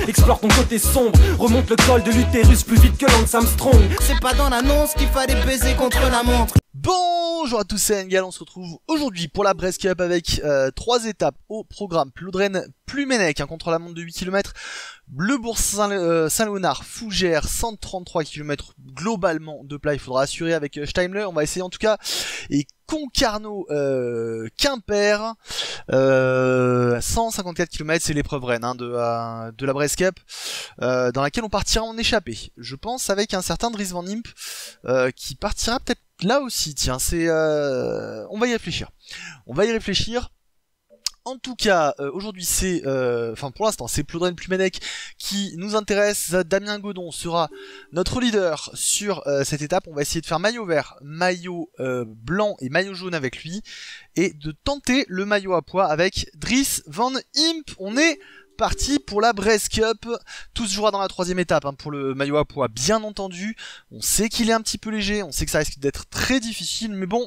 Explore ton côté sombre, remonte le col de l'utérus plus vite que Lance Armstrong. C'est pas dans l'annonce qu'il fallait baiser contre la montre. Bonjour à tous, c'est Engal, on se retrouve aujourd'hui pour la Brest Cup avec 3 étapes au programme. Ploudren, Plumenec, un contre-la-montre de 8 km, Bleu-Bourg Saint-Léonard, Fougères, 133 km globalement de plat, il faudra assurer avec Steimler, on va essayer en tout cas, et Concarneau, Quimper, 154 km, c'est l'épreuve reine de la Brest Cup, dans laquelle on partira en échappée, je pense avec un certain Dries Van Impe, qui partira peut-être là aussi, tiens, c'est... on va y réfléchir. En tout cas, aujourd'hui c'est... Enfin, pour l'instant, c'est Ploudren Plumenec qui nous intéresse. Damien Godon sera notre leader sur cette étape. On va essayer de faire maillot vert, maillot blanc et maillot jaune avec lui. Et de tenter le maillot à pois avec Dries Van Impe. On est parti pour la Brest Cup. Tout se jouera dans la 3e étape pour le maillot à pois, bien entendu. On sait qu'il est un petit peu léger, on sait que ça risque d'être très difficile, mais bon,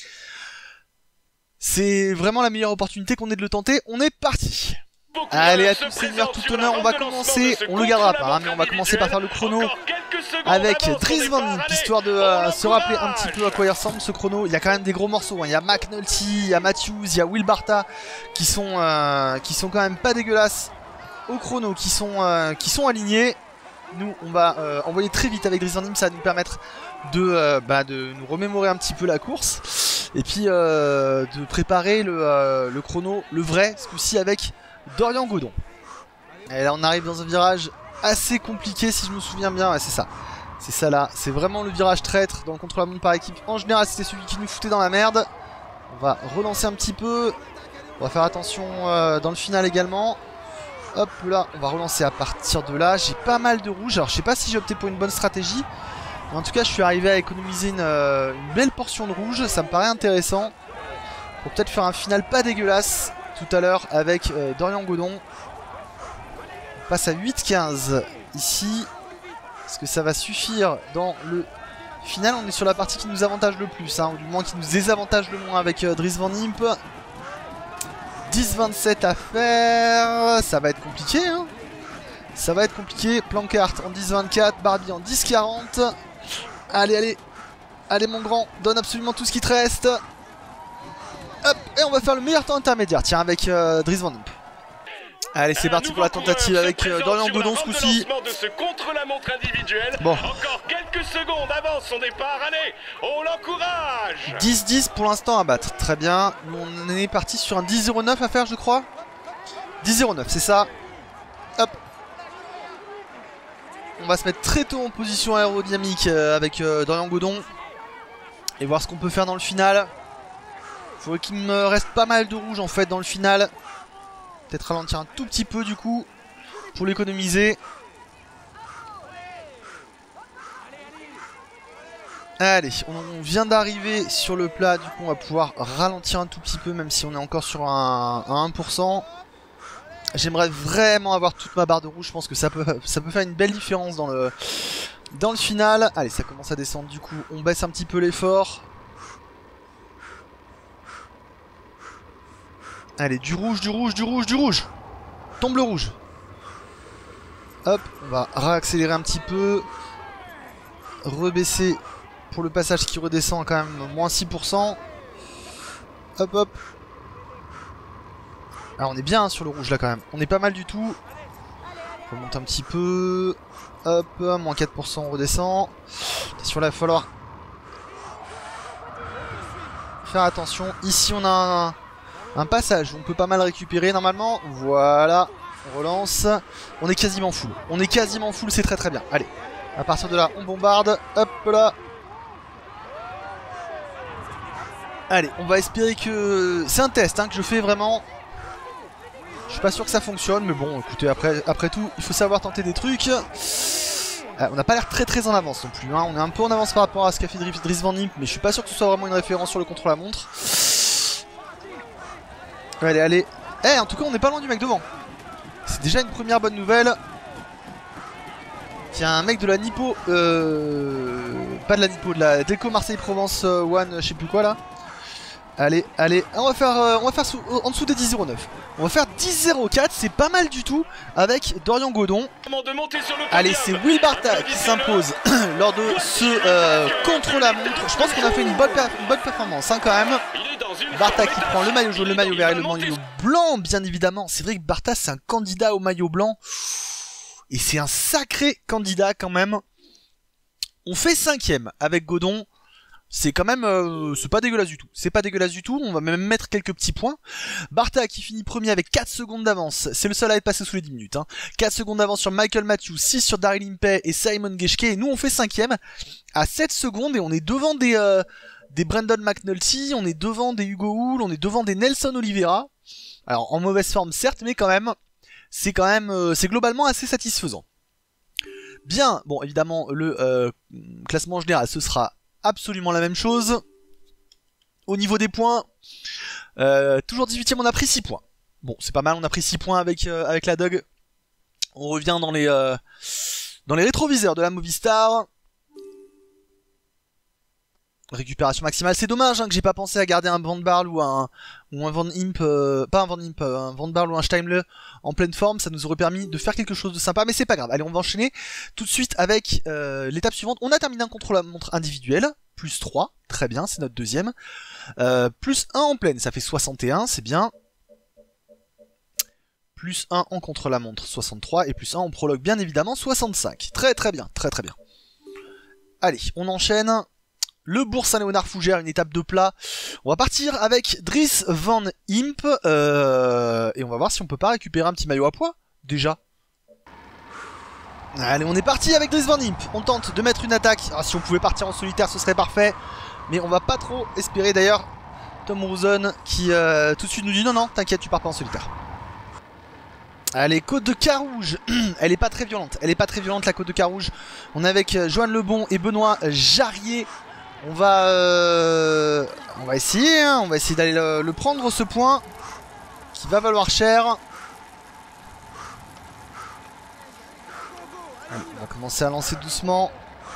c'est vraiment la meilleure opportunité qu'on ait de le tenter. On est parti. Allez, à tous seigneurs, tout honneur, on va commencer, on le gardera pas, mais on va commencer par faire le chrono avec Dries Van Impe, histoire de se rappeler un petit peu à quoi il ressemble ce chrono. Il y a quand même des gros morceaux, il y a McNulty, il y a Matthews, il y a Will Barta qui sont quand même pas dégueulasses au chrono, qui sont alignés. Nous on va envoyer très vite avec Dries Van Impe, ça va nous permettre de nous remémorer un petit peu la course et puis de préparer le chrono, le vrai, ce coup-ci avec Dorian Godon. Et là on arrive dans un virage assez compliqué si je me souviens bien, ouais, c'est ça là, c'est vraiment le virage traître dans le contre-la-montre par équipe. En général c'était celui qui nous foutait dans la merde. On va relancer un petit peu, on va faire attention dans le final également. Hop là, on va relancer à partir de là. J'ai pas mal de rouge, alors je sais pas si j'ai opté pour une bonne stratégie, mais en tout cas je suis arrivé à économiser une belle portion de rouge, ça me paraît intéressant pour peut-être faire un final pas dégueulasse tout à l'heure avec Dorian Godon. On passe à 8-15 ici. Est-ce que ça va suffire dans le final? On est sur la partie qui nous avantage le plus, ou du moins qui nous désavantage le moins avec Dries Van Impe. 10-27 à faire, ça va être compliqué, ça va être compliqué. Plancart en 10-24, Barbie en 10-40. Allez mon grand, donne absolument tout ce qui te reste. Hop, et on va faire le meilleur temps intermédiaire, tiens, avec Dries Van Impe. Allez, c'est parti pour la tentative avec Dorian Godon ce coup-ci. Bon. Encore quelques secondes avant son départ, allez, on l'encourage. 10-10 pour l'instant à battre, très bien. Nous, on est parti sur un 10-09 à faire, je crois. 10-09, c'est ça. Hop. On va se mettre très tôt en position aérodynamique avec Dorian Godon. Et voir ce qu'on peut faire dans le final. Il faudrait qu'il me reste pas mal de rouge en fait dans le final. Peut-être ralentir un tout petit peu du coup pour l'économiser. Allez, on vient d'arriver sur le plat, du coup on va pouvoir ralentir un tout petit peu même si on est encore sur un 1%. J'aimerais vraiment avoir toute ma barre de rouge, je pense que ça peut faire une belle différence dans le final. Allez, ça commence à descendre du coup, on baisse un petit peu l'effort. Allez, du rouge. Tombe le rouge. Hop, on va réaccélérer un petit peu. Rebaisser pour le passage qui redescend quand même, moins 6%. Hop. Alors on est bien sur le rouge là quand même. On est pas mal du tout. On remonte un petit peu. Hop, moins 4%, on redescend. Attention là, il va falloir faire attention. Ici on a un passage, on peut pas mal récupérer normalement. Voilà, on relance. On est quasiment full. C'est très très bien. Allez, à partir de là, on bombarde. Hop là. Allez, on va espérer que... C'est un test que je fais vraiment. Je suis pas sûr que ça fonctionne, mais bon, écoutez, après tout, il faut savoir tenter des trucs. On n'a pas l'air très en avance non plus. On est un peu en avance par rapport à ce qu'a fait Dries Van Impe, mais je suis pas sûr que ce soit vraiment une référence sur le contre-la-montre. Allez. En tout cas, on n'est pas loin du mec devant. C'est déjà une première bonne nouvelle. Il y a un mec de la Nippo, pas de la Nippo, de la Delco Marseille Provence One, je sais plus quoi là, Allez, allez, on va faire en dessous des 10,09. On va faire 10,04, c'est pas mal du tout avec Dorian Godon. Allez, c'est Will Barta qui s'impose lors de ce contre-la-montre. Je pense qu'on a fait une bonne performance hein, quand même. Barta qui prend le maillot jaune, le maillot vert et le maillot blanc, bien évidemment. C'est vrai que Barta c'est un candidat au maillot blanc. Et c'est un sacré candidat quand même. On fait 5ème avec Godon. C'est quand même, c'est pas dégueulasse du tout. C'est pas dégueulasse du tout, on va même mettre quelques petits points. Barta qui finit premier avec 4 secondes d'avance. C'est le seul à être passé sous les 10 minutes. Hein. 4 secondes d'avance sur Michael Matthews, 6 sur Daryl Impey et Simon Geschke. Et nous on fait 5ème à 7 secondes et on est devant des Brandon McNulty, on est devant des Hugo Hull, on est devant des Nelson Oliveira. Alors en mauvaise forme certes, mais quand même, c'est globalement assez satisfaisant. Bien, bon évidemment le classement général ce sera absolument la même chose. Au niveau des points, toujours 18ème, on a pris 6 points. Bon, c'est pas mal, on a pris 6 points avec la Dog. On revient dans les rétroviseurs de la Movistar. Récupération maximale, c'est dommage hein, que j'ai pas pensé à garder un Van Barle ou un Van Imp, pas un Van Imp, un Van Barle ou un Steimle en pleine forme, ça nous aurait permis de faire quelque chose de sympa, mais c'est pas grave. Allez, on va enchaîner tout de suite avec l'étape suivante. On a terminé un contre-la-montre individuel, plus 3, très bien, c'est notre deuxième. Plus 1 en pleine, ça fait 61, c'est bien. Plus 1 en contre-la-montre, 63, et plus 1 en prologue, bien évidemment, 65. Très très bien, très très bien. Allez, on enchaîne. Le Bourg Saint-Léonard Fougères, une étape de plat. On va partir avec Dries Van Imp. Et on va voir si on peut pas récupérer un petit maillot à poids, déjà. Allez, on est parti avec Dries Van Imp. On tente de mettre une attaque. Ah, si on pouvait partir en solitaire, ce serait parfait. Mais on va pas trop espérer d'ailleurs. Tom Rosen qui tout de suite nous dit non, t'inquiète, tu pars pas en solitaire. Allez, Côte de Carouge, elle est pas très violente. Elle est pas très violente la Côte de Carouge. On est avec Johan Lebon et Benoît Jarrier. On va essayer, hein, on va essayer d'aller le prendre ce point qui va valoir cher. Allez, on va commencer à lancer doucement.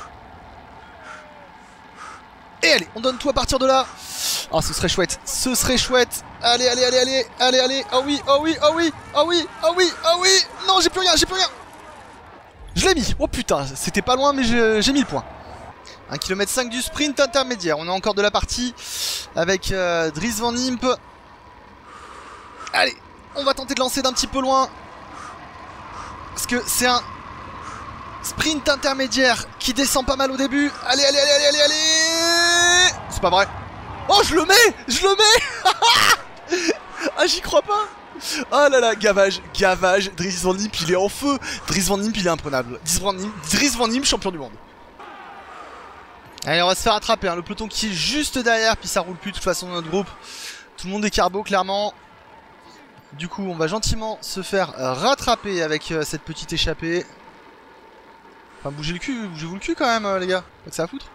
Et allez, on donne tout à partir de là. Ah, ce serait chouette, ce serait chouette. Allez, allez, allez, allez, allez, allez. Oh oui, oh oui, oh oui, oh oui, oh oui, oh oui. Non, j'ai plus rien, j'ai plus rien. Je l'ai mis, oh putain, c'était pas loin mais j'ai mis le point. 1,5 km du sprint intermédiaire. On a encore de la partie avec Dries Van Imp. Allez, on va tenter de lancer d'un petit peu loin. Parce que c'est un sprint intermédiaire qui descend pas mal au début. Allez, allez, allez, allez, allez, allez. C'est pas vrai. Oh, je le mets. Je le mets. Ah, j'y crois pas. Oh là là, gavage, gavage. Dries Van Imp, il est en feu. Dries Van Imp, il est imprenable. Dries Van Imp, champion du monde. Allez, on va se faire attraper, hein. Le peloton qui est juste derrière, puis ça roule plus de toute façon dans notre groupe. Tout le monde est carbo, clairement. Du coup, on va gentiment se faire rattraper avec cette petite échappée. Enfin, bougez le cul, bougez-vous le cul quand même, les gars. Pas que ça à foutre.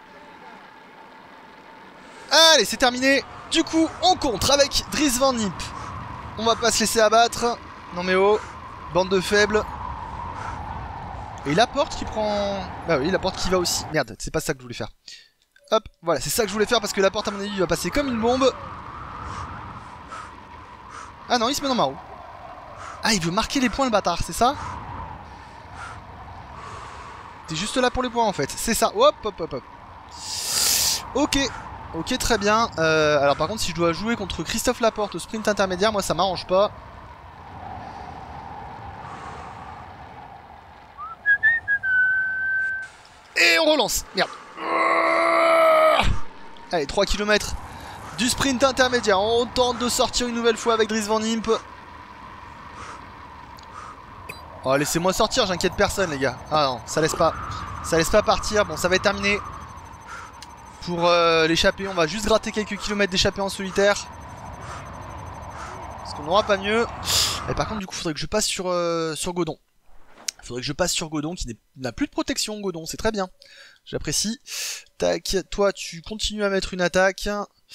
Allez, c'est terminé. Du coup, on contre avec Dries Van Imp. On va pas se laisser abattre. Non mais oh, bande de faibles. Et la porte qui prend... Bah oui, la porte qui va aussi. Merde, c'est pas ça que je voulais faire. Hop, voilà, c'est ça que je voulais faire parce que la porte à mon avis va passer comme une bombe. Ah non, il se met dans ma roue. Ah, il veut marquer les points le bâtard, c'est ça? T'es juste là pour les points en fait, c'est ça. Hop, hop, hop, hop. Ok, ok, très bien. Alors par contre, si je dois jouer contre Christophe Laporte au sprint intermédiaire, moi ça m'arrange pas. Et on relance. Merde. Allez, 3 km du sprint intermédiaire. On tente de sortir une nouvelle fois avec Dries Van Imp. Oh, laissez-moi sortir, j'inquiète personne les gars. Ah non, ça laisse pas partir. Bon, ça va être terminé. Pour l'échappée, on va juste gratter quelques kilomètres d'échappée en solitaire. Parce qu'on n'aura pas mieux. Et par contre, du coup, il faudrait que je passe sur Godon. Faudrait que je passe sur Godon qui n'a plus de protection. Godon, c'est très bien, j'apprécie. Tac, toi tu continues à mettre une attaque.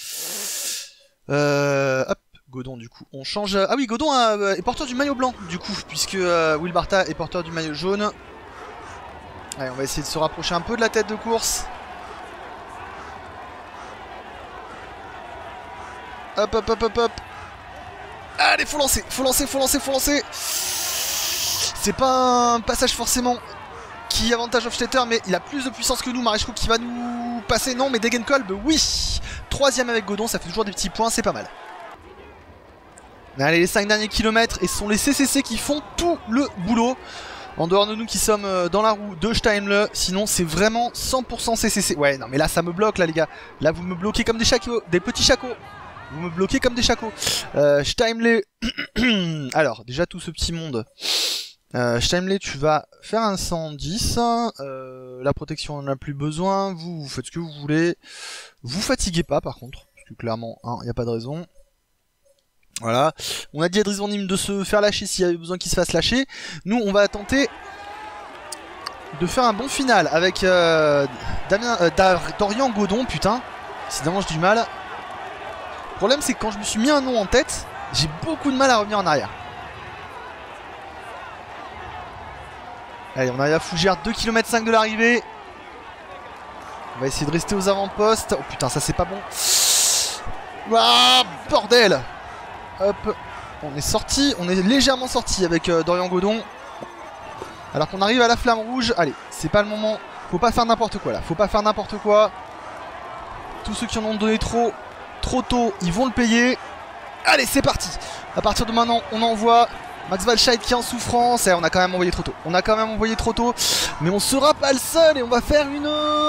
Hop, Godon du coup on change. Ah oui, Godon est porteur du maillot blanc du coup, puisque Will Barta est porteur du maillot jaune. Allez, on va essayer de se rapprocher un peu de la tête de course. Hop, hop, hop, hop, hop. Allez, faut lancer, faut lancer, faut lancer, faut lancer. C'est pas un passage forcément qui avantage Hofstetter, mais il a plus de puissance que nous. Maréchko qui va nous passer, non, mais Degenkolb, oui. Troisième avec Godon, ça fait toujours des petits points, c'est pas mal. Allez, les 5 derniers kilomètres, et ce sont les CCC qui font tout le boulot. En dehors de nous qui sommes dans la roue de Steimle, sinon c'est vraiment 100% CCC. Ouais, non mais là ça me bloque là les gars. Là vous me bloquez comme des chacos, des petits chacos. Vous me bloquez comme des chacos. Steimle... Alors, déjà tout ce petit monde. Steimle, tu vas faire un 110. La protection on en a plus besoin. Vous faites ce que vous voulez. Vous fatiguez pas par contre. Parce que clairement, il n'y a pas de raison. Voilà, on a dit à Dries Van Diem de se faire lâcher s'il y avait besoin qu'il se fasse lâcher. Nous, on va tenter de faire un bon final avec Dorian Godon, putain. Évidemment, j'ai du mal. Le problème, c'est que quand je me suis mis un nom en tête, j'ai beaucoup de mal à revenir en arrière. Allez, on arrive à Fougères, 2 km 5 de l'arrivée. On va essayer de rester aux avant-postes. Oh putain, ça c'est pas bon. Ah, bordel! Hop, on est sorti, on est légèrement sorti avec Dorian Godon. Alors qu'on arrive à la flamme rouge. Allez, c'est pas le moment. Faut pas faire n'importe quoi là. Faut pas faire n'importe quoi. Tous ceux qui en ont donné trop tôt, ils vont le payer. Allez, c'est parti. À partir de maintenant, on envoie Max Walscheid qui est en souffrance. Et on a quand même envoyé trop tôt. On a quand même envoyé trop tôt. Mais on sera pas le seul et on va faire une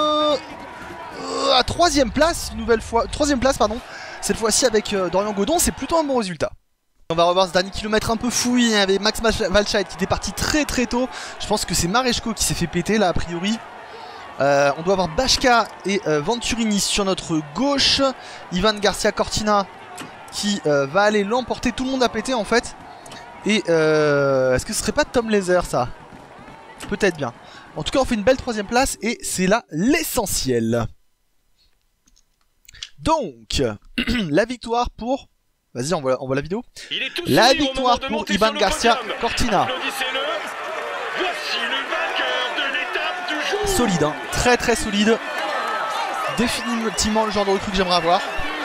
à 3ème place, une nouvelle fois. 3ème place, pardon. Cette fois-ci avec Dorian Godon, c'est plutôt un bon résultat. On va revoir ce dernier kilomètre un peu fouille avec Max Walscheid qui était parti très tôt. Je pense que c'est Maréchko qui s'est fait péter là a priori. On doit avoir Bashka et Venturini sur notre gauche. Ivan Garcia Cortina qui va aller l'emporter. Tout le monde a pété en fait. Et est-ce que ce serait pas Tom Laser ça? Peut-être bien. En tout cas on fait une belle 3ème place et c'est là l'essentiel. Donc, la victoire pour... Vas-y, on voit la vidéo. La victoire pour Ivan Garcia Cortina. Solide, hein. Très solide. Définitivement le genre de recrue que j'aimerais avoir.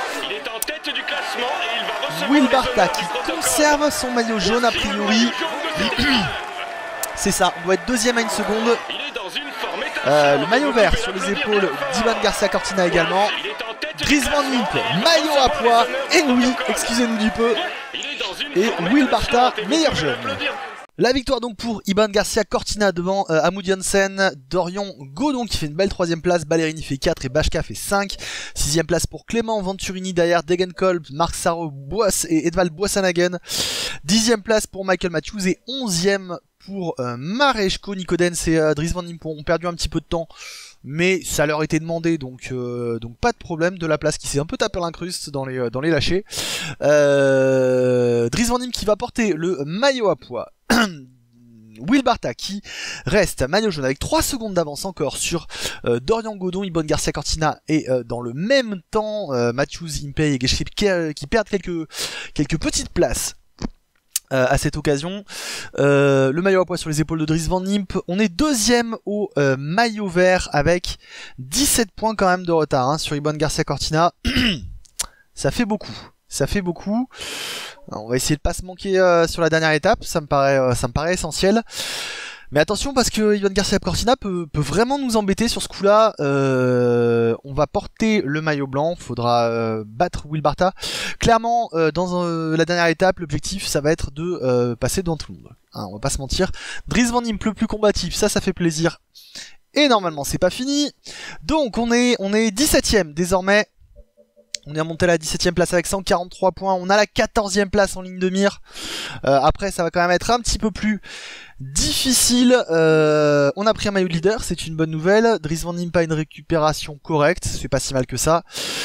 Will Barta qui conserve son maillot jaune a priori. C'est ça, on doit être 2ème à 1 seconde. Le maillot vert sur les épaules d'Ivan Garcia Cortina également. Dries Van Diem, maillot à poids, et oui, excusez-nous du peu, et Will Barta, meilleur jeune. La victoire donc pour Ivan Garcia Cortina devant Amoud Janssen, Dorian Godon qui fait une belle 3ème place, Ballerini fait 4 et Bashka fait 5. 6ème place pour Clément Venturini derrière Degenkolb, Marc Sarro et Edvald Boissanagen. 10ème place pour Michael Matthews et 11ème pour Maréchko. Nico Denz et Dries Van Diem ont perdu un petit peu de temps. Mais ça leur était demandé, donc pas de problème. De la place qui s'est un peu tapé l'incruste dans les lâchers. Dries Van Diem qui va porter le maillot à poids. Will Barta qui reste maillot jaune avec 3 secondes d'avance encore sur Dorian Godon, Ivan Garcia Cortina et dans le même temps Matthews, Impey et Geschrip qui perdent quelques petites places. À cette occasion, le maillot à poids sur les épaules de Dries Van Diem. On est 2ème au maillot vert avec 17 points quand même de retard hein, sur Ivan Garcia Cortina. Ça fait beaucoup. Alors, on va essayer de pas se manquer sur la dernière étape, ça me paraît essentiel. Mais attention parce que Ivan Garcia Cortina peut vraiment nous embêter sur ce coup-là. On va porter le maillot blanc, faudra battre Will Barta. Clairement, dans la dernière étape, l'objectif ça va être de passer devant tout le monde. Hein, on va pas se mentir. Dries Van Diem le plus combatif, ça fait plaisir. Et normalement c'est pas fini. Donc on est 17ème désormais. On est remonté à la 17ème place avec 143 points. On a la 14ème place en ligne de mire. Après, ça va quand même être un petit peu plus difficile. On a pris un maillot de leader, c'est une bonne nouvelle. Dries Van Diem pas une récupération correcte, c'est pas si mal que ça.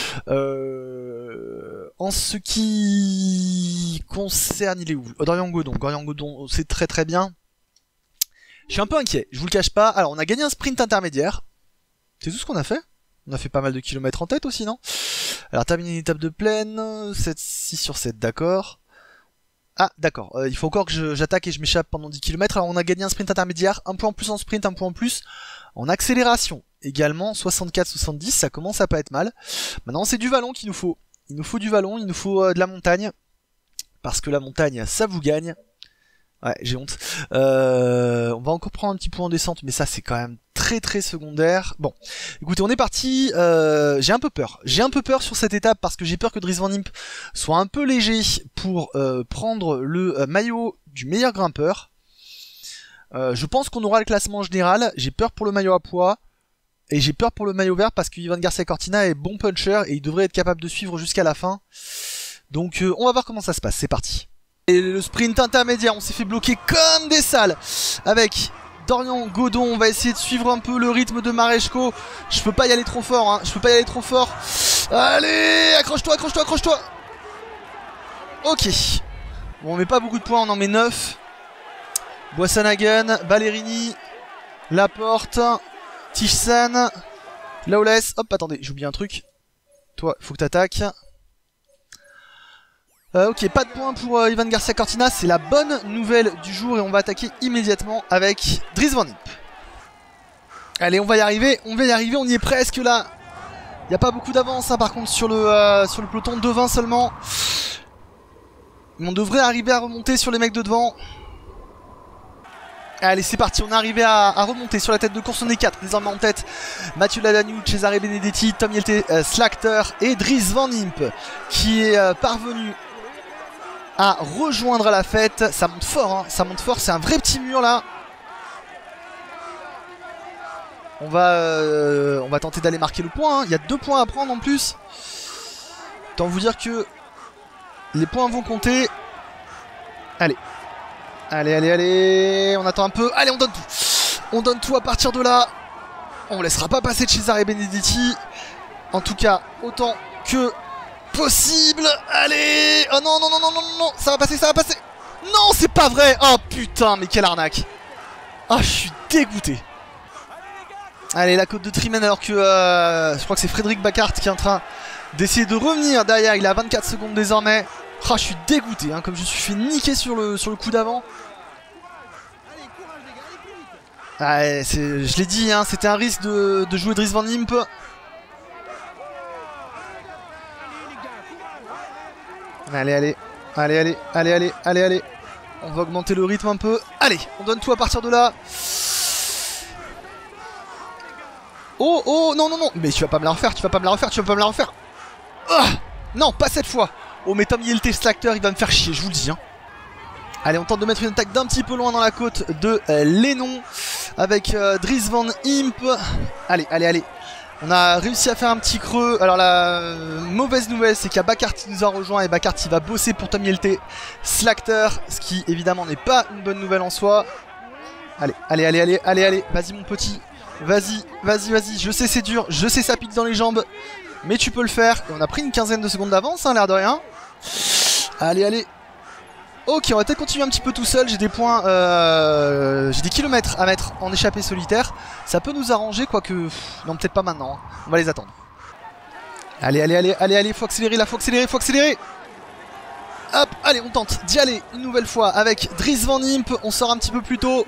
En ce qui concerne, il est où? Dorian Godon, c'est très bien. Je suis un peu inquiet, je vous le cache pas. Alors, on a gagné un sprint intermédiaire. C'est tout ce qu'on a fait. On a fait pas mal de kilomètres en tête aussi, non? Alors, terminer une étape de plaine, 6 sur 7, d'accord. Ah, d'accord, il faut encore que j'attaque et je m'échappe pendant 10 km. Alors, on a gagné un sprint intermédiaire, un point en plus en sprint, un point en plus en accélération. Également, 64-70, ça commence à pas être mal. Maintenant, c'est du vallon qu'il nous faut. Il nous faut du vallon, il nous faut de la montagne. Parce que la montagne, ça vous gagne. Ouais, j'ai honte. On va encore prendre un petit point en descente, mais ça c'est quand même très très secondaire. Bon, écoutez, on est parti. J'ai un peu peur. J'ai un peu peur sur cette étape parce que j'ai peur que Dries Van Impe soit un peu léger pour prendre le maillot du meilleur grimpeur. Je pense qu'on aura le classement général. J'ai peur pour le maillot à poids. Et j'ai peur pour le maillot vert parce que Ivan Garcia Cortina est bon puncher et il devrait être capable de suivre jusqu'à la fin. Donc on va voir comment ça se passe. C'est parti. Et le sprint intermédiaire, on s'est fait bloquer comme des salles avec Dorian Godon. On va essayer de suivre un peu le rythme de Mareshko. Je peux pas y aller trop fort, hein. Je peux pas y aller trop fort. Allez, accroche-toi, accroche-toi, accroche-toi. Ok. Bon, on met pas beaucoup de points, on en met 9. Boissanagan, Ballerini, Laporte, Tichsan, Lawless. Hop, attendez, j'ai oublié un truc. Toi, faut que t'attaques. Ok, pas de points pour Ivan Garcia Cortina, c'est la bonne nouvelle du jour et on va attaquer immédiatement avec Dries Van Impe. Allez, on va y arriver, on y est presque là. Il n'y a pas beaucoup d'avance hein, par contre sur le peloton, 2-20 seulement. Mais on devrait arriver à remonter sur les mecs de devant. Allez, c'est parti, on est arrivé à remonter sur la tête de course, on est 4 désormais en tête. Mathieu Ladagnou, Cesare Benedetti, Tom Yelte, Slagter et Dries Van Impe qui est parvenu à rejoindre la fête. Ça monte fort, hein. Ça monte fort, c'est un vrai petit mur là. On va tenter d'aller marquer le point, hein. Il y a 2 points à prendre en plus. Autant vous dire que les points vont compter. Allez. Allez, allez, allez. On attend un peu. Allez, on donne tout. On donne tout à partir de là. On laissera pas passer de Cesare Benedetti. En tout cas, autant que possible. Allez. Oh non, non, non, non, non, non. Ça va passer, ça va passer. Non, c'est pas vrai. Oh putain, mais quelle arnaque. Ah, je suis dégoûté. Allez, la côte de Trimen alors que je crois que c'est Frédéric Bacart qui est en train d'essayer de revenir derrière. Il est à 24 secondes désormais. Oh, je suis dégoûté, hein, comme je suis fait niquer sur le coup d'avant. Ah, je l'ai dit, hein, c'était un risque de jouer Dries Van Impe. Allez, allez, allez, allez, allez, allez, allez, allez. On va augmenter le rythme un peu. Allez, on donne tout à partir de là. Oh, oh, non, non, non. Mais tu vas pas me la refaire, tu vas pas me la refaire, tu vas pas me la refaire. Ah, non, pas cette fois. Oh, mais Tom Yelte Slagter, il va me faire chier, je vous le dis. Hein. Allez, on tente de mettre une attaque d'un petit peu loin dans la côte de Lénon avec Dries Van Impe. Allez, allez, allez. On a réussi à faire un petit creux. Alors la mauvaise nouvelle, c'est qu'il y a Bacart qui nous a rejoint et Bacart il va bosser pour Tom Yelte Slagter, ce qui évidemment n'est pas une bonne nouvelle en soi. Allez, allez, allez, allez, allez, allez. Vas-y mon petit. Vas-y, vas-y, vas-y. Je sais c'est dur, je sais ça pique dans les jambes. Mais tu peux le faire. Et on a pris une quinzaine de secondes d'avance, hein, l'air de rien. Allez, allez. Ok, on va peut-être continuer un petit peu tout seul. J'ai des points, j'ai des kilomètres à mettre en échappée solitaire. Ça peut nous arranger, quoique... Non, peut-être pas maintenant. Hein. On va les attendre. Allez, allez, allez, allez, allez. Faut accélérer là, faut accélérer, faut accélérer. Hop, allez, on tente d'y aller une nouvelle fois avec Dries Van Impe. On sort un petit peu plus tôt.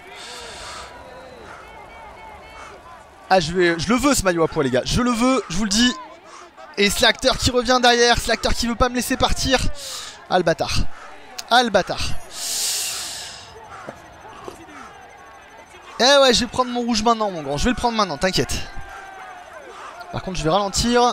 Ah, je le veux ce maillot à poids, les gars. Je le veux, je vous le dis. Et Slagter qui revient derrière. Slagter qui veut pas me laisser partir. Ah, le bâtard. Ah, le bâtard. Eh ouais, je vais prendre mon rouge maintenant, mon grand. Je vais le prendre maintenant, t'inquiète. Par contre, je vais ralentir.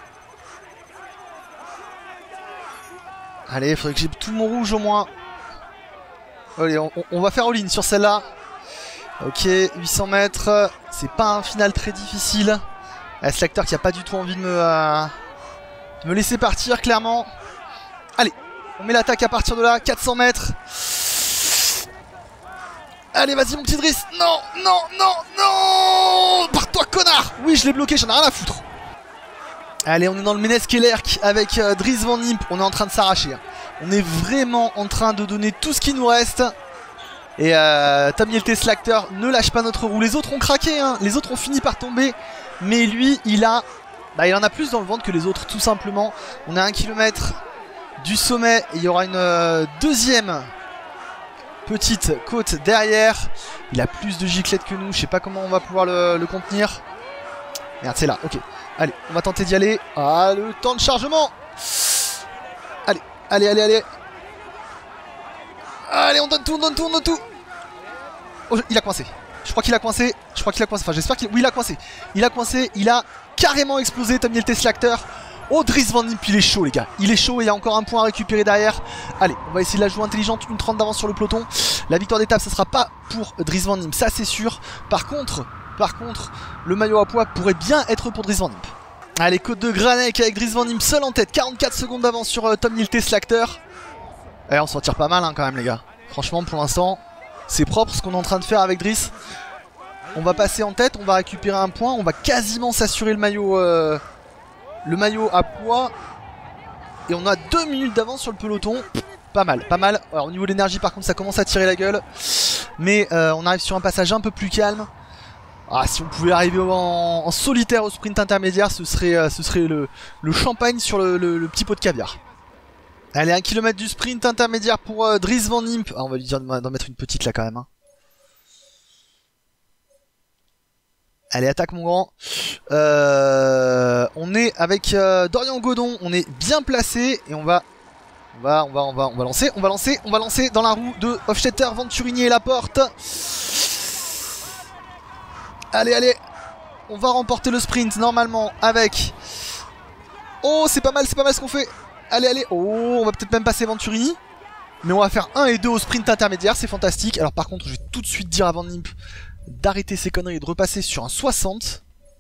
Allez, il faudrait que j'ai tout mon rouge au moins. Allez, on va faire all-in sur celle-là. Ok, 800 mètres. C'est pas un final très difficile. Slagter qui a pas du tout envie de me laisser partir, clairement. Allez, on met l'attaque à partir de là. 400 mètres. Allez, vas-y, mon petit Dries. Non, non, non, non. Pars-toi, connard. Oui, je l'ai bloqué, j'en ai rien à foutre. Allez, on est dans le Méneskelerk avec Dries Van Impe. On est en train de s'arracher. Hein. On est vraiment en train de donner tout ce qui nous reste. Et Tom Yelte Slagter ne lâche pas notre roue. Les autres ont craqué, hein. Les autres ont fini par tomber. Mais lui, il en a plus dans le ventre que les autres, tout simplement. On est à 1 km du sommet. Et il y aura une deuxième petite côte derrière. Il a plus de giclettes que nous. Je sais pas comment on va pouvoir le contenir. Merde, c'est là, ok. Allez, on va tenter d'y aller. Ah, le temps de chargement. Allez, allez, allez. Allez, on donne tout, on donne tout, on donne tout. Oh, il a coincé. Je crois qu'il a coincé. Je crois qu'il a coincé. Enfin, j'espère qu'il... Oui, il a coincé. Il a coincé. Il a carrément explosé, Tom Yelte Slacter. Oh, Dries Van Impe, il est chaud, les gars. Il est chaud et il y a encore un point à récupérer derrière. Allez, on va essayer de la jouer intelligente. Une 30 d'avance sur le peloton. La victoire d'étape, ça sera pas pour Dries Van Impe, ça c'est sûr. Par contre, le maillot à pois pourrait bien être pour Dries Van Impe. Allez, côte de Granek avec Dries Van Impe seul en tête. 44 secondes d'avance sur Tom Yelte Slacter. Et on s'en tire pas mal hein, quand même, les gars. Franchement, pour l'instant, c'est propre ce qu'on est en train de faire avec Dries. On va passer en tête, on va récupérer un point. On va quasiment s'assurer le maillot à pois. Et on a 2 minutes d'avance sur le peloton. Pas mal, pas mal. Alors, au niveau de l'énergie, par contre, ça commence à tirer la gueule. Mais on arrive sur un passage un peu plus calme. Ah, si on pouvait arriver en solitaire au sprint intermédiaire, ce serait le champagne sur le petit pot de caviar. Allez, 1 km du sprint intermédiaire pour Dries Van Impe. Ah, on va lui dire d'en mettre une petite là quand même. Hein. Allez, attaque mon grand. On est avec Dorian Godon, on est bien placé et on va lancer, on va lancer dans la roue de Hofstetter, Venturini et Laporte. Allez, allez, on va remporter le sprint normalement avec... Oh, c'est pas mal ce qu'on fait. Allez, allez, oh, on va peut-être même passer Venturini. Mais on va faire 1 et 2 au sprint intermédiaire, c'est fantastique. Alors par contre, je vais tout de suite dire à Van Impe d'arrêter ses conneries et de repasser sur un 60.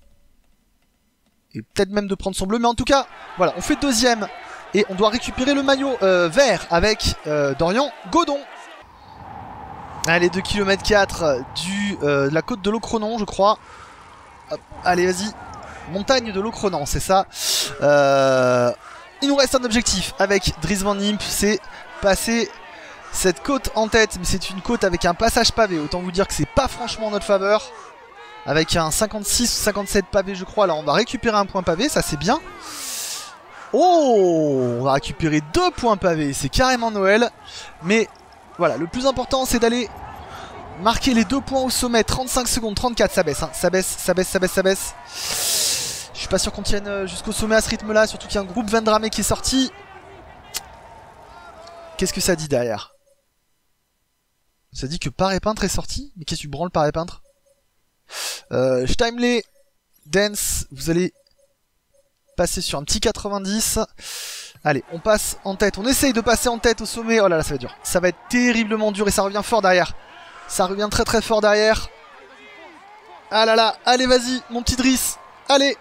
Et peut-être même de prendre son bleu. Mais en tout cas, voilà, on fait deuxième. Et on doit récupérer le maillot vert avec Dorian Godon. Allez, 2 km 4 de la côte de Locronan, je crois. Hop, allez, vas-y. Montagne de Locronan, c'est ça. Il nous reste un objectif avec Dries Van Impe, c'est passer cette côte en tête. Mais c'est une côte avec un passage pavé. Autant vous dire que c'est pas franchement en notre faveur. Avec un 56 ou 57 pavés, je crois. Là, on va récupérer un point pavé, ça c'est bien. Oh, on va récupérer 2 points pavés, c'est carrément Noël. Mais voilà, le plus important c'est d'aller marquer les 2 points au sommet. 35 secondes, 34, ça baisse, hein. Ça baisse. Je suis pas sûr qu'on tienne jusqu'au sommet à ce rythme là, surtout qu'il y a un groupe Vendramé qui est sorti. Qu'est-ce que ça dit derrière? Ça dit que Paré Peintre est sorti. Mais qu'est-ce que tu branles Paré Peintre? Steimle, Dance, vous allez passer sur un petit 90. Allez, on passe en tête. On essaye de passer en tête au sommet. Oh là là, ça va être dur. Ça va être terriblement dur et ça revient fort derrière. Ça revient très très fort derrière. Ah là là, allez vas-y, mon petit Driss. Allez.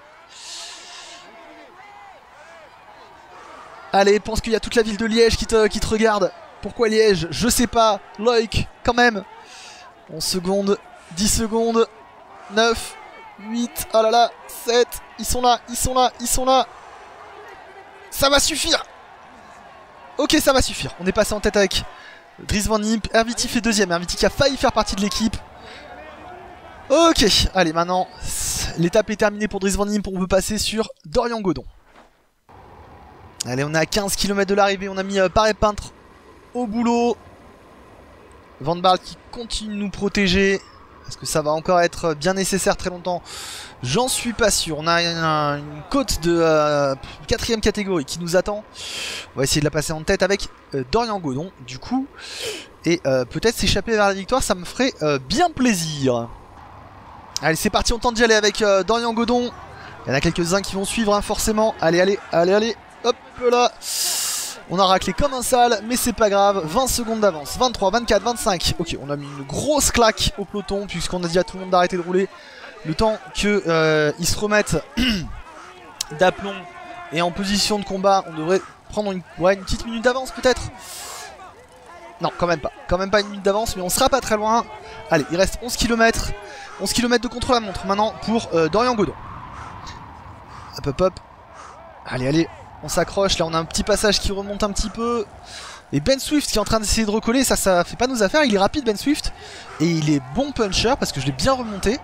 Allez, pense qu'il y a toute la ville de Liège qui te regarde. Pourquoi Liège? Je sais pas. Loïc, quand même. 11 secondes, 10 secondes, 9, 8, oh là là, 7, ils sont là. Ça va suffire. Ok, ça va suffire. On est passé en tête avec Dries Van Impe. Herviti fait deuxième. Herviti qui a failli faire partie de l'équipe. Ok, allez, maintenant, l'étape est terminée pour Dries Van Impe. On peut passer sur Dorian Godon. Allez, on est à 15 km de l'arrivée. On a mis Paré Peintre au boulot. Van Baarle qui continue de nous protéger. Est-ce que ça va encore être bien nécessaire très longtemps? J'en suis pas sûr. On a une côte de 4ème catégorie qui nous attend. On va essayer de la passer en tête avec Dorian Godon, du coup. Et peut-être s'échapper vers la victoire, ça me ferait bien plaisir. Allez, c'est parti, on tente d'y aller avec Dorian Godon. Il y en a quelques-uns qui vont suivre, hein, forcément. Allez. Hop là. On a raclé comme un sale, mais c'est pas grave. 20 secondes d'avance, 23, 24, 25. Ok, on a mis une grosse claque au peloton, puisqu'on a dit à tout le monde d'arrêter de rouler. Le temps qu'ils se remettent d'aplomb et en position de combat, on devrait prendre une petite minute d'avance peut-être. Non, quand même pas une minute d'avance, mais on sera pas très loin. Allez, il reste 11 km. 11 km de contre-la-montre maintenant pour Dorian Godon. Hop. Allez. On s'accroche, là on a un petit passage qui remonte un petit peu. Et Ben Swift qui est en train d'essayer de recoller, ça fait pas nos affaires. Il est rapide Ben Swift. Et il est bon puncher parce que je l'ai bien remonté.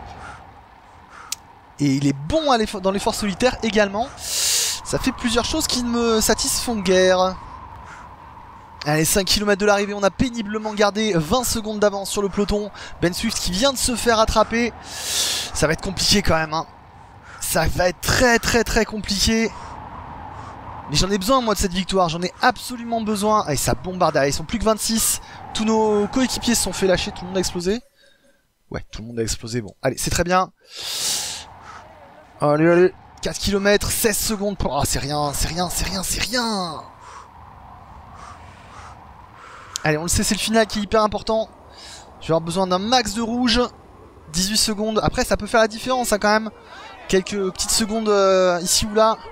Et il est bon dans l'effort solitaire également. Ça fait plusieurs choses qui ne me satisfont guère. Allez, 5 km de l'arrivée, on a péniblement gardé 20 secondes d'avance sur le peloton. Ben Swift qui vient de se faire attraper. Ça va être compliqué quand même, hein. Ça va être très compliqué. Mais j'en ai besoin moi de cette victoire, j'en ai absolument besoin. Allez, ça bombarde, ils sont plus que 26. Tous nos coéquipiers se sont fait lâcher, tout le monde a explosé. Ouais, tout le monde a explosé, bon. Allez, c'est très bien. Allez, allez. 4 km, 16 secondes pour... Ah, c'est rien, c'est rien, c'est rien, c'est rien. Allez, on le sait, c'est le final qui est hyper important. Je vais avoir besoin d'un max de rouge. 18 secondes. Après, ça peut faire la différence, hein, quand même. Quelques petites secondes ici ou là.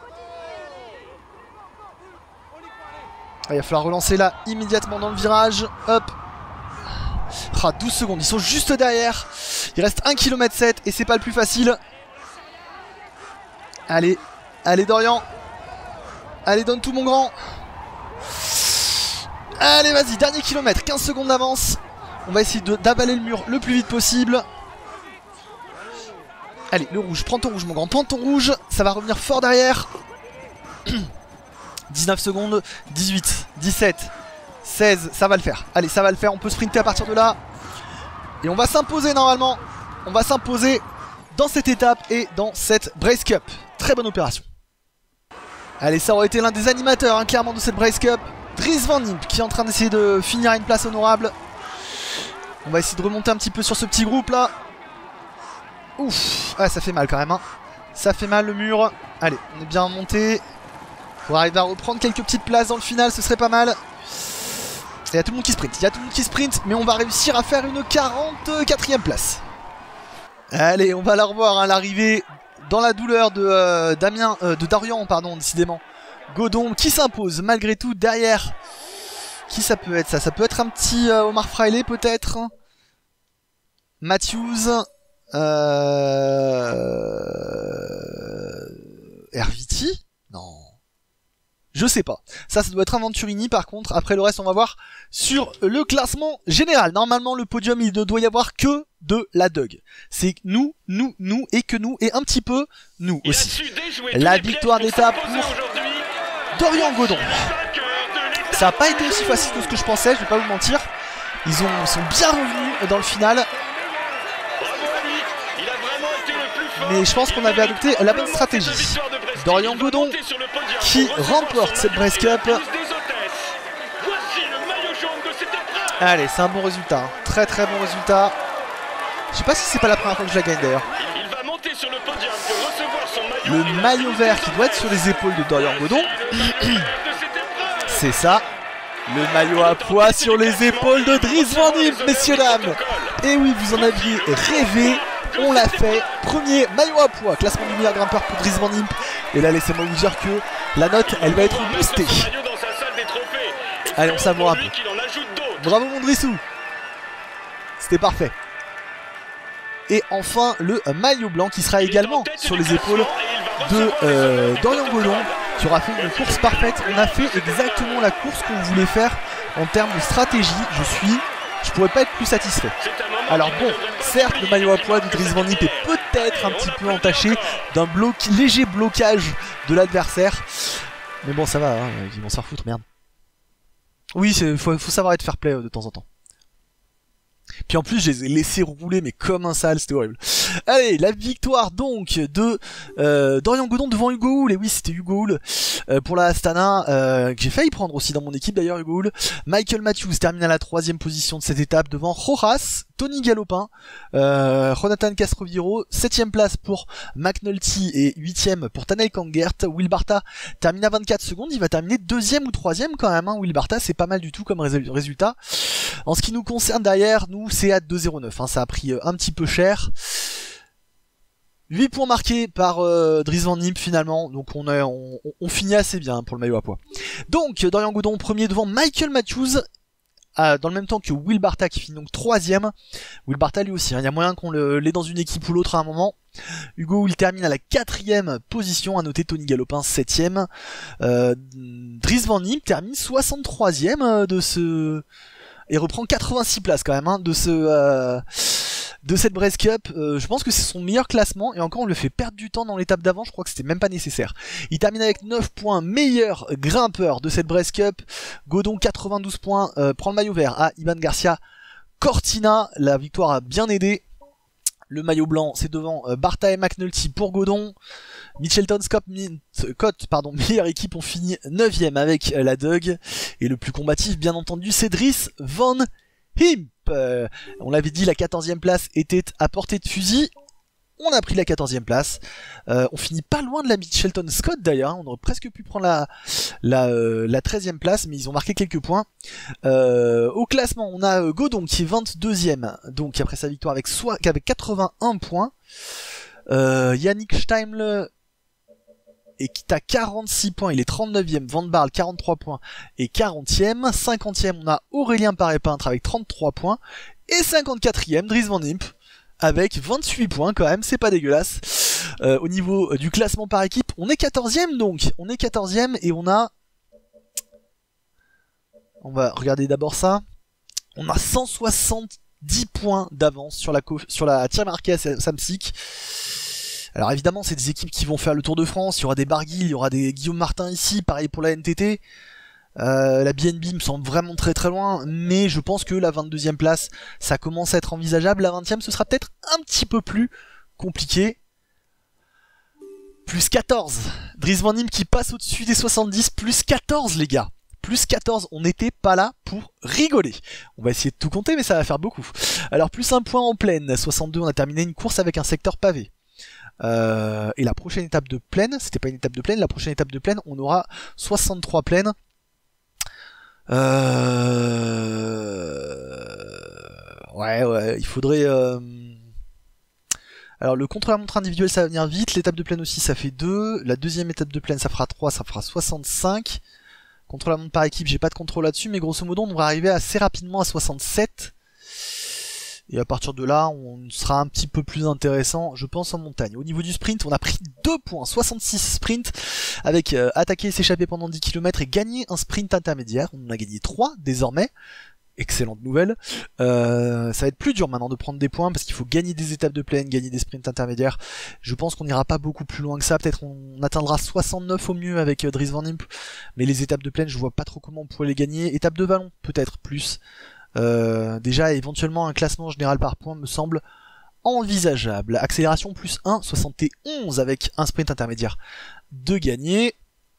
Il va falloir relancer là, immédiatement dans le virage. Hop. Ah, 12 secondes. Ils sont juste derrière. Il reste 1 km 7 et c'est pas le plus facile. Allez. Allez, Dorian. Allez, donne tout, mon grand. Allez, vas-y, dernier kilomètre, 15 secondes d'avance. On va essayer d'avaler le mur le plus vite possible. Allez, le rouge, prends ton rouge, mon grand, prends ton rouge. Ça va revenir fort derrière. 19 secondes, 18, 17, 16, ça va le faire. Allez, ça va le faire, on peut sprinter à partir de là. Et on va s'imposer normalement. On va s'imposer dans cette étape et dans cette Brace Cup. Très bonne opération. Allez, ça aurait été l'un des animateurs, hein, clairement, de cette Brace Cup. Dries Van Impe qui est en train d'essayer de finir à une place honorable. On va essayer de remonter un petit peu sur ce petit groupe là. Ouf, ah, ça fait mal quand même, hein. Ça fait mal le mur. Allez, on est bien monté. Faut arriver à reprendre quelques petites places dans le final, ce serait pas mal. Il y a tout le monde qui sprint, il y a tout le monde qui sprint, mais on va réussir à faire une 44e place. Allez, on va la revoir, hein, l'arrivée dans la douleur de Dorian, pardon, décidément. Godon qui s'impose malgré tout derrière. Qui ça peut être ça? Ça peut être un petit Omar Fraile peut-être. Matthews. Herviti? Non. Je sais pas. Ça doit être un Venturini par contre. Après le reste, on va voir sur le classement général. Normalement, le podium, il ne doit y avoir que de la Dug. C'est nous et que nous et un petit peu nous aussi. La victoire d'étape pour Dorian Godon. Ça n'a pas été aussi facile que ce que je pensais, je vais pas vous mentir. Ils sont bien revenus dans le final. Mais je pense qu'on avait adopté la bonne stratégie. Dorian Godon qui remporte cette Brace Cup. Allez, c'est un bon résultat, hein. Très très bon résultat. Je sais pas si c'est pas la première fois que je la gagne d'ailleurs. Le maillot vert qui doit être sur les épaules de Dorian Godon. C'est ça. Le maillot à poids sur les épaules de Dries Van Impe, messieurs dames. Et oui, vous en aviez rêvé. On l'a fait. Premier maillot à poids, classement du meilleur grimpeur pour Dries Van Impe. Et là, laissez-moi vous dire que la note, elle va être boostée. Allez, on savoure un peu. Bravo mon Drissou. C'était parfait. Et enfin, le maillot blanc qui sera également sur les épaules de Dorian Godon, qui aura fait une course parfaite. On a fait exactement la course qu'on voulait faire en termes de stratégie. Je pourrais pas être plus satisfait. Alors bon, certes, le maillot à poids de Dries Van Impe est peut-être un petit peu entaché d'un léger blocage de l'adversaire. Mais bon, ça va, hein, ils vont s'en foutre, merde. Oui, faut savoir être fair play de temps en temps. Puis en plus, je les ai laissés rouler, mais comme un sale, c'était horrible. Allez, la victoire donc de Dorian Godon devant Hugo Hull. Et oui, c'était Hugo Hull pour la Astana, que j'ai failli prendre aussi dans mon équipe d'ailleurs, Hugo Hull. Michael Matthews termine à la 3e position de cette étape devant Rojas, Tony Galopin, Jonathan Castroviro, 7e place pour McNulty et 8e pour Tanay Kangert. Will Barta termine à 24 secondes, il va terminer 2e ou 3e quand même, hein. Will Barta, c'est pas mal du tout comme résultat. En ce qui nous concerne derrière, nous c'est à 2,09, hein. Ça a pris un petit peu cher. 8 points marqués par Dries Van Impe finalement, donc on finit assez bien pour le maillot à poids. Donc Dorian Godon premier devant Michael Matthews, dans le même temps que Will Barta qui finit donc 3e. Will Barta lui aussi, hein, il y a moyen qu'on l'ait dans une équipe ou l'autre à un moment. Hugo Hull termine à la 4e position, à noter Tony Galopin 7e. Dries Van Impe termine 63e de ce... et reprend 86 places quand même, hein, de cette Brace Cup. Je pense que c'est son meilleur classement, et encore on le fait perdre du temps dans l'étape d'avant, je crois que c'était même pas nécessaire. Il termine avec 9 points, meilleur grimpeur de cette Brace Cup. Godon 92 points, prend le maillot vert à Iban Garcia Cortina. La victoire a bien aidé Le maillot blanc, c'est devant Barta et McNulty pour Godon. Mitchelton, Scott, meilleure équipe, on finit 9ème avec la Doug. Et le plus combatif, bien entendu, c'est Dries Van Imp. On l'avait dit, la 14ème place était à portée de fusil. On a pris la 14ème place. On finit pas loin de la Mitchelton Scott d'ailleurs. On aurait presque pu prendre la 13ème place, mais ils ont marqué quelques points. Au classement, on a Godon qui est 22ème, donc après sa victoire avec 81 points. Yannick Steimle est à 46 points, il est 39ème. Van Barle 43 points et 40ème. 50ème, on a Aurélien Paré-Peintre avec 33 points. Et 54ème, Dries Van Imp avec 28 points quand même, c'est pas dégueulasse. Au niveau du classement par équipe, on est 14ème donc. On est 14ème et on a... On va regarder d'abord ça. On a 170 points d'avance sur la Team Marquée à Samsic. Alors évidemment, c'est des équipes qui vont faire le Tour de France. Il y aura des Barguil, il y aura des Guillaume Martin ici. Pareil pour la NTT. La BNB me semble vraiment très très loin, mais je pense que la 22ème place, ça commence à être envisageable. La 20ème, ce sera peut-être un petit peu plus compliqué. Plus 14. Dries Van Imp qui passe au-dessus des 70. Plus 14 les gars. Plus 14, on n'était pas là pour rigoler. On va essayer de tout compter, mais ça va faire beaucoup. Alors plus un point en plaine. 62, on a terminé une course avec un secteur pavé. Et la prochaine étape de plaine, c'était pas une étape de plaine, la prochaine étape de plaine, on aura 63 plaines. Ouais, il faudrait... Alors le contre-la-montre individuel ça va venir vite, l'étape de plaine aussi ça fait 2, la deuxième étape de plaine ça fera 3, ça fera 65. Contre-la-montre par équipe, j'ai pas de contrôle là-dessus, mais grosso modo on devrait arriver assez rapidement à 67. Et à partir de là, on sera un petit peu plus intéressant, je pense, en montagne. Au niveau du sprint, on a pris 2 points, 66 sprint, avec attaquer et s'échapper pendant 10 km et gagner un sprint intermédiaire. On en a gagné 3 désormais. Excellente nouvelle. Ça va être plus dur maintenant de prendre des points parce qu'il faut gagner des étapes de plaine, gagner des sprints intermédiaires. Je pense qu'on n'ira pas beaucoup plus loin que ça. Peut-être on atteindra 69 au mieux avec Dries Van Imp. Mais les étapes de plaine, je vois pas trop comment on pourrait les gagner. Étape de vallon, peut-être plus. Déjà éventuellement un classement général par points me semble envisageable. Accélération plus 1, 71 avec un sprint intermédiaire de gagner.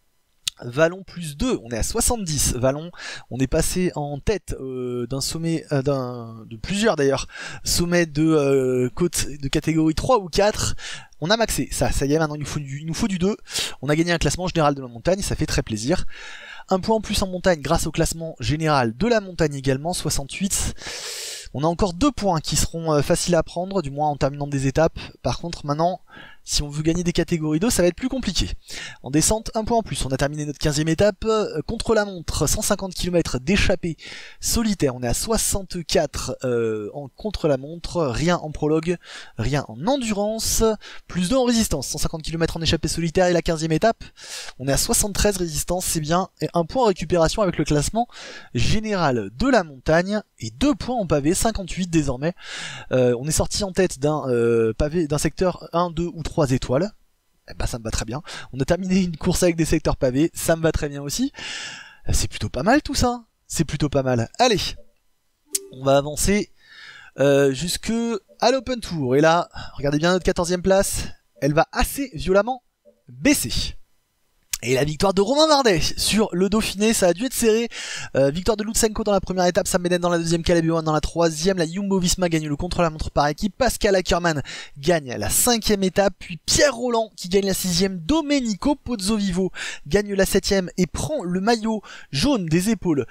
Vallon plus 2, on est à 70. Vallon, on est passé en tête d'un sommet, de plusieurs d'ailleurs, sommets de côte de catégorie 3 ou 4. On a maxé, ça y est, maintenant il nous faut du 2. On a gagné un classement général de la montagne, ça fait très plaisir. Un point en plus en montagne grâce au classement général de la montagne également, 68. On a encore 2 points qui seront faciles à prendre, du moins en terminant des étapes. Par contre, maintenant, si on veut gagner des catégories 2, ça va être plus compliqué. En descente, 1 point en plus. On a terminé notre 15e étape. Contre la montre, 150 km d'échappée solitaire. On est à 64 en contre la montre. Rien en prologue, rien en endurance. Plus 2 en résistance. 150 km en échappée solitaire et la 15e étape. On est à 73 résistance, c'est bien. Et 1 point en récupération avec le classement général de la montagne. Et 2 points en pavé, 58 désormais. On est sorti en tête d'un pavé, d'un secteur 1, 2 ou 3 étoiles. Eh ben, ça me va très bien. On a terminé une course avec des secteurs pavés, ça me va très bien aussi. C'est plutôt pas mal tout ça. C'est plutôt pas mal. Allez, on va avancer jusque à l'Open Tour. Et là, regardez bien notre 14e place. Elle va assez violemment baisser. Et la victoire de Romain Bardet sur le Dauphiné, ça a dû être serré. Victoire de Lutsenko dans la première étape, Sam Bennett dans la deuxième, Caleb Ewan dans la troisième. La Jumbo-Visma gagne le contre-la-montre par équipe. Pascal Ackermann gagne la 5e étape. Puis Pierre Rolland qui gagne la 6e. Domenico Pozzovivo gagne la 7e et prend le maillot jaune des épaules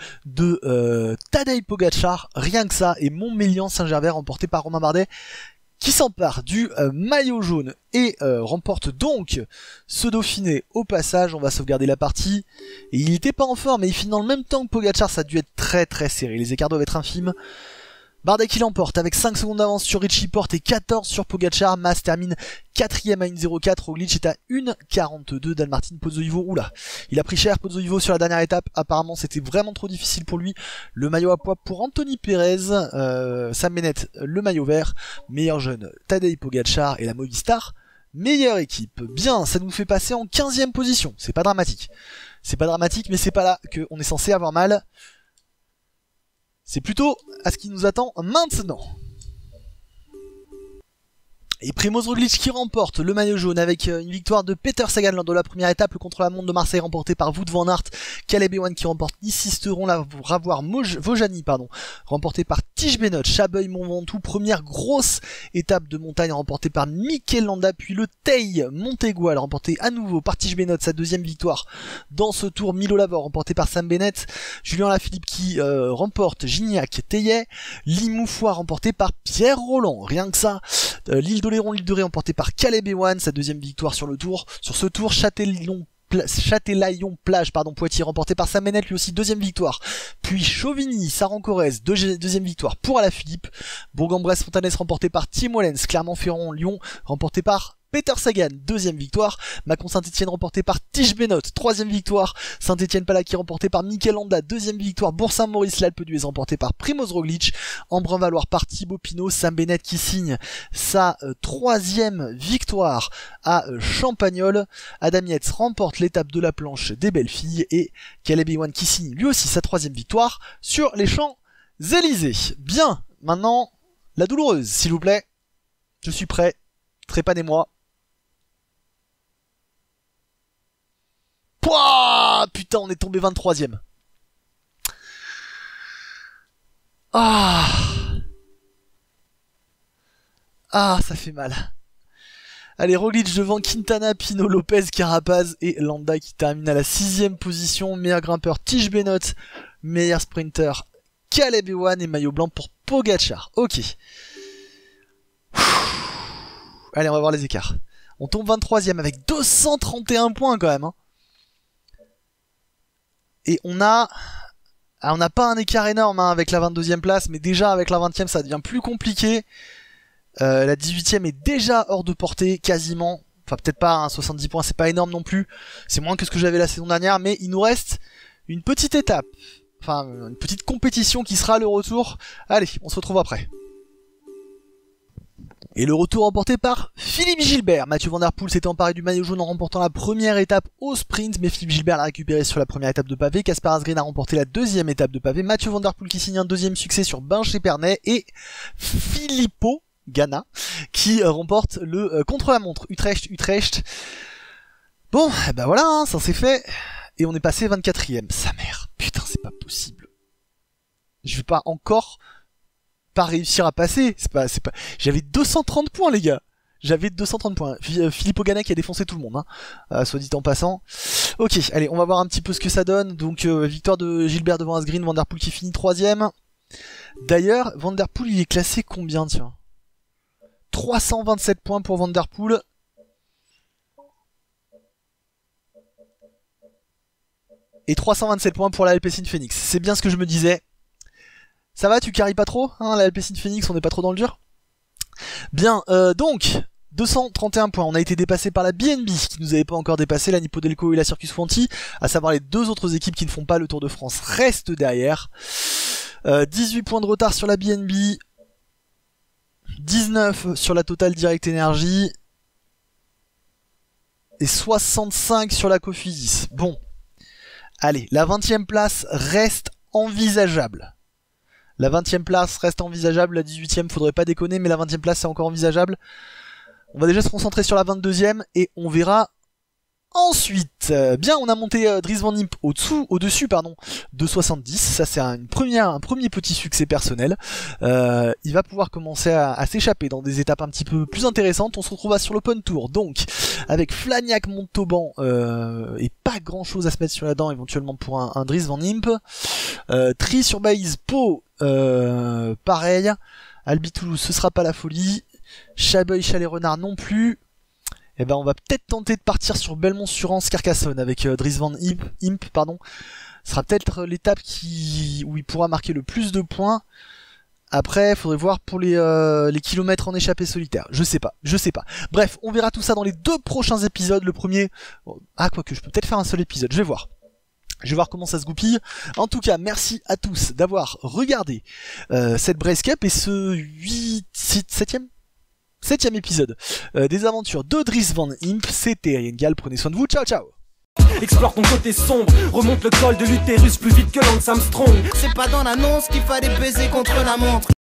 de Tadej Pogačar. Rien que ça. Et Montmélian-Saint-Gervais remporté par Romain Bardet, qui s'empare du maillot jaune et remporte donc ce Dauphiné au passage. On va sauvegarder la partie. Et il n'était pas en forme, mais il finit dans le même temps que Pogačar, ça a dû être très très serré. Les écarts doivent être infimes. Bardet qui l'emporte avec 5 secondes d'avance sur Richie Porte et 14 sur Pogačar. Mas termine 4ème à 1.04. Roglic est à 1.42. Dalmartin Pozzovivo, oula, il a pris cher Pozzovivo sur la dernière étape. Apparemment c'était vraiment trop difficile pour lui. Le maillot à poids pour Anthony Perez. Sam Bennett le maillot vert. Meilleur jeune Tadej Pogačar et la Movistar meilleure équipe. Bien, ça nous fait passer en 15ème position. C'est pas dramatique. C'est pas dramatique, mais c'est pas là qu'on est censé avoir mal. C'est plutôt à ce qui nous attend maintenant. Et Primoz Roglic qui remporte le maillot jaune avec une victoire de Peter Sagan lors de la première étape, le contre-la-montre de Marseille remporté par Wout van Aert, Caleb Ewan qui remporte Nice-Sisteron, la Ravoir Vojani remporté par Tish Benoît, Chabeuil-Mont Ventoux, première grosse étape de montagne remportée par Mikel Landa, puis le Teil Montegual remporté à nouveau par Tish Benoît, sa deuxième victoire dans ce tour, Milo Lavore remporté par Sam Bennett, Julien Lafilippe qui remporte Gignac-Teillet, Limoufoy remporté par Pierre Roland, rien que ça, l'île d'Oléron, l'île de Ré emportée par Caleb Ewan, sa deuxième victoire sur ce tour, Châtelaillon-Plage, Poitiers remporté par Sam Bennett, lui aussi deuxième victoire, puis Chauvigny, Saran-Corrèze, deuxième victoire pour Alaphilippe, Bourg-en-Bresse-Fontanès remporté par Tim Wellens, Clermont-Ferrand, Lyon remporté par Peter Sagan, deuxième victoire, Mâcon Saint-Etienne remporté par Tish Benoît, troisième victoire, Saint-Etienne-Palaquis remporté par Mikel Landa, deuxième victoire, Bourg-Saint-Maurice, l'Alpe d'Huez remporté par Primoz Roglic, Embrun-Valoir par Thibaut Pinot, Sam Bennett qui signe sa troisième victoire à Champagnole, Adam Yates remporte l'étape de la planche des belles filles et Caleb Ewan qui signe lui aussi sa troisième victoire sur les Champs-Élysées. Bien, maintenant, la douloureuse, s'il vous plaît, je suis prêt, trépanez-moi. Pouah, putain, on est tombé 23ème. Ah, ça fait mal. Allez, Roglic devant Quintana, Pinot, Lopez, Carapaz et Landa qui termine à la 6ème position. Meilleur grimpeur Tish Benoît, meilleur sprinter Caleb Ewan et maillot blanc pour Pogacar. Ok. Allez, on va voir les écarts. On tombe 23ème avec 231 points quand même. Hein. Et on n'a pas un écart énorme avec la 22ème place, mais déjà avec la 20ème ça devient plus compliqué. La 18ème est déjà hors de portée, quasiment. Enfin peut-être pas, hein, 70 points c'est pas énorme non plus. C'est moins que ce que j'avais la saison dernière, mais il nous reste une petite étape. Enfin une petite compétition qui sera le retour. Allez, on se retrouve après. Et le retour remporté par Philippe Gilbert. Mathieu Van Der Poel s'était emparé du maillot jaune en remportant la première étape au sprint, mais Philippe Gilbert l'a récupéré sur la première étape de pavé. Kasper Asgreen a remporté la deuxième étape de pavé. Mathieu Van Der Poel qui signe un deuxième succès sur Binche-et-Pernay et Filippo Ganna qui remporte le contre-la-montre Utrecht. Bon, et ben voilà, hein, ça c'est fait. Et on est passé 24ème. Sa mère. Putain, c'est pas possible. Je vais pas encore pas réussir à passer, c'est pas... J'avais 230 points les gars. J'avais 230 points. Filippo Ganna qui a défoncé tout le monde, hein. Soit dit en passant. Ok, allez, on va voir un petit peu ce que ça donne. Donc victoire de Gilbert devant Asgreen, Van Der Poel qui finit 3ème. D'ailleurs, Van Der Poel il est classé combien, tiens? 327 points pour Van Der Poel. Et 327 points pour la Alpecin Phoenix. C'est bien ce que je me disais. Ça va, tu carries pas trop, hein, la Alpecin Phoenix, on n'est pas trop dans le dur. Bien, donc, 231 points, on a été dépassé par la BNB, qui nous avait pas encore dépassé, la Nippo Delco et la Circus Fonti, à savoir les deux autres équipes qui ne font pas le Tour de France, restent derrière. 18 points de retard sur la BNB, 19 sur la Total Direct Energy, et 65 sur la Cofidis. Bon, allez, la 20ème place reste envisageable. La 20ème place reste envisageable, la 18ème faudrait pas déconner, mais la 20ème place c'est encore envisageable. On va déjà se concentrer sur la 22ème et on verra ensuite. Bien, on a monté Dries Van Impe au-dessus de 70, ça c'est un premier petit succès personnel. Il va pouvoir commencer à s'échapper dans des étapes un petit peu plus intéressantes. On se retrouvera sur l'Open Tour, donc avec Flagnac, Montauban et pas grand chose à se mettre sur la dent éventuellement pour un Dries Van Impe. Tri sur Baïse, Pau, pareil. Albi Toulouse, ce sera pas la folie. Chabeuil, Chalet-Renard non plus. Et ben on va peut-être tenter de partir sur Belmont-sur-Anse, Carcassonne avec Dries Van Impe, pardon. Ce sera peut-être l'étape où il pourra marquer le plus de points. Après, faudrait voir pour les kilomètres en échappée solitaire. Je sais pas. Bref, on verra tout ça dans les 2 prochains épisodes. Le premier... Ah, quoique, je peux peut-être faire un seul épisode. Je vais voir comment ça se goupille. En tout cas, merci à tous d'avoir regardé cette Breast Cup et ce 7ème épisode des aventures de Dries Van Impe. C'était Riengal, prenez soin de vous, ciao ciao. Explore ton côté sombre, remonte le col de l'utérus plus vite que Lance Armstrong. C'est pas dans l'annonce qu'il fallait baiser contre la montre.